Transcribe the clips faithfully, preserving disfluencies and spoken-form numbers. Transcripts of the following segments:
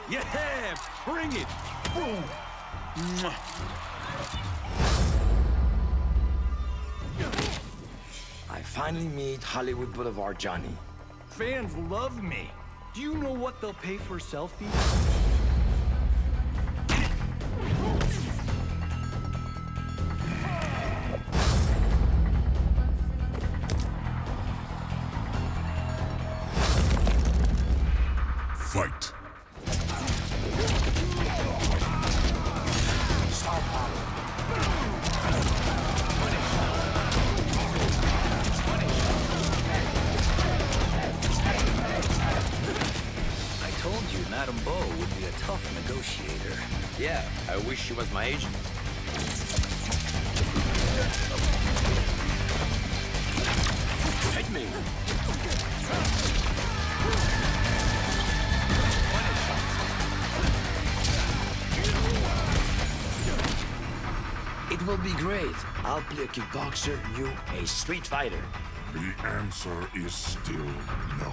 Yeah, bring it! Boom! Mwah. I finally meet Hollywood Boulevard Johnny. Fans love me. Do you know what they'll pay for a selfie? Fight! I told you Madame Beau would be a tough negotiator. Yeah, I wish she was my agent. Hit me! It will be great. I'll play a kickboxer, you a street fighter. The answer is still no.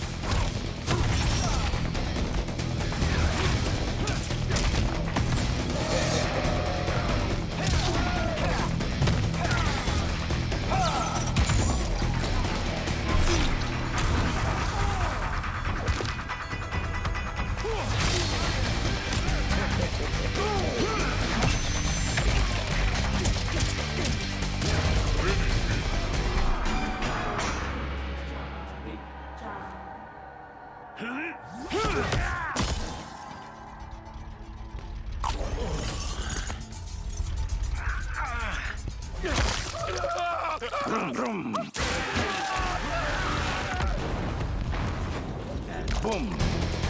Brum, brum. And boom!